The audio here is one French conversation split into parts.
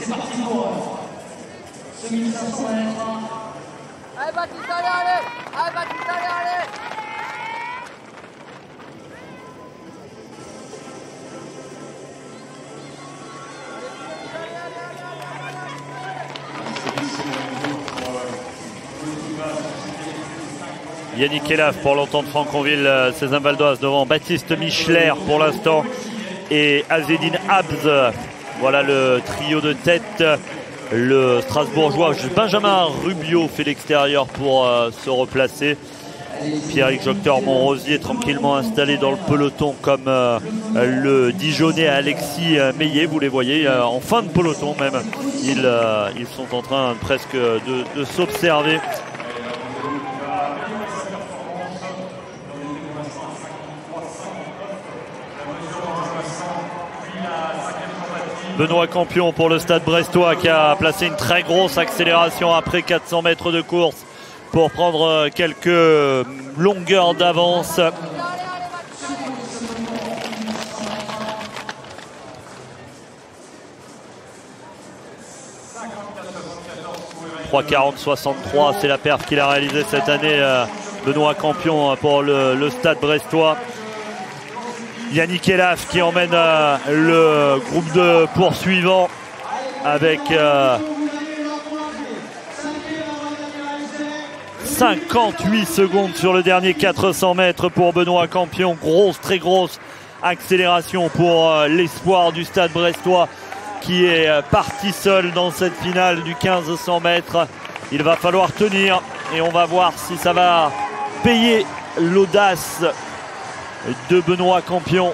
parti pour ce 1500 mètres. Allez Baptiste, allez. Allez Baptiste, allez. Yannick Elaf pour l'entente Franconville, Cézanne Valdoise devant Baptiste Michler pour l'instant et Azedine Habs. Voilà le trio de tête. Le Strasbourgeois Benjamin Rubio fait l'extérieur pour se replacer. Pierrick Jocteur-Montrosier tranquillement installé dans le peloton comme le Dijonais Alexis Meillet. Vous les voyez en fin de peloton même. Ils sont en train presque de s'observer. Benoît Campion pour le Stade Brestois qui a placé une très grosse accélération après 400 mètres de course pour prendre quelques longueurs d'avance. « 3:40,63 », c'est la perf qu'il a réalisée cette année, Benoît Campion pour le Stade Brestois. Yannick Elaf qui emmène le groupe de poursuivants avec 58 secondes sur le dernier 400 mètres pour Benoît Campion. Très grosse accélération pour l'espoir du Stade Brestois qui est parti seul dans cette finale du 1500 mètres. Il va falloir tenir et on va voir si ça va payer l'audace de Benoît Campion.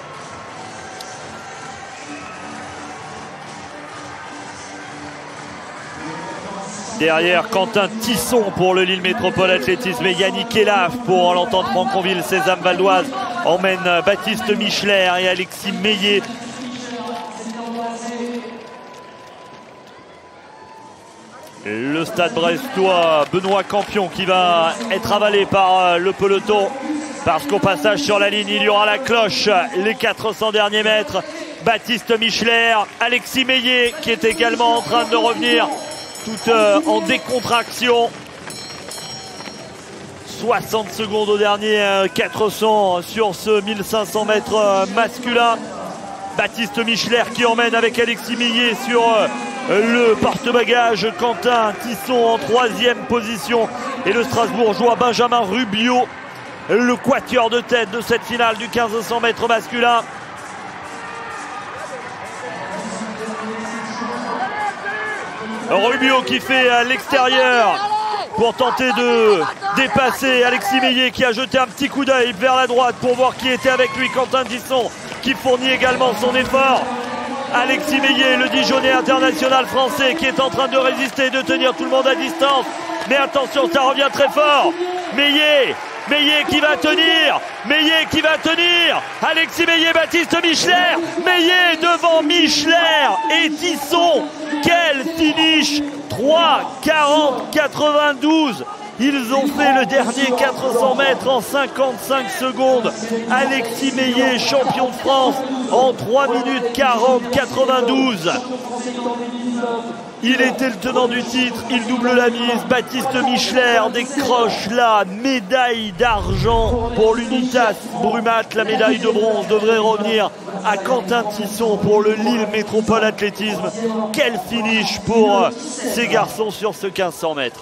Derrière, Quentin Tisson pour le Lille Métropole Athlétisme et Yannick Elaf pour l'entente Franconville. Cézanne Valdoise emmène Baptiste Michler et Alexis Meillet. Le Stade Brestois, Benoît Campion qui va être avalé par le peloton parce qu'au passage sur la ligne il y aura la cloche, les 400 derniers mètres. Baptiste Michler, Alexis Meillet qui est également en train de revenir tout en décontraction. 60 secondes au dernier 400 sur ce 1500 mètres masculin. Baptiste Michler qui emmène avec Alexis Meillet sur le porte-bagages. Quentin Tisson en 3e position et le Strasbourgeois Benjamin Rubio, le quatuor de tête de cette finale du 1500 mètres masculin. Rubio qui fait à l'extérieur pour tenter de dépasser Alexis Meillet qui a jeté un petit coup d'œil vers la droite pour voir qui était avec lui. Quentin Tisson qui fournit également son effort. Alexis Meillet, le Dijonais international français qui est en train de résister, de tenir tout le monde à distance. Mais attention, ça revient très fort. Meillet qui va tenir. Meillet qui va tenir. Alexis Meillet, Baptiste Michler. Meillet devant Michler et Tisson. Quel finish! 3:40,92. Ils ont fait le dernier 400 mètres en 55 secondes. Alexis Meillet, champion de France, en 3 minutes 40,92. Il était le tenant du titre, il double la mise. Baptiste Michler décroche la médaille d'argent pour l'Unitas Brumat. La médaille de bronze devrait revenir à Quentin Tisson pour le Lille Métropole Athlétisme. Quel finish pour ces garçons sur ce 1500 mètres.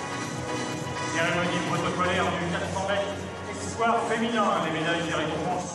Cérémonie protocolaire du 400 mètres espoir féminin, les médailles et récompenses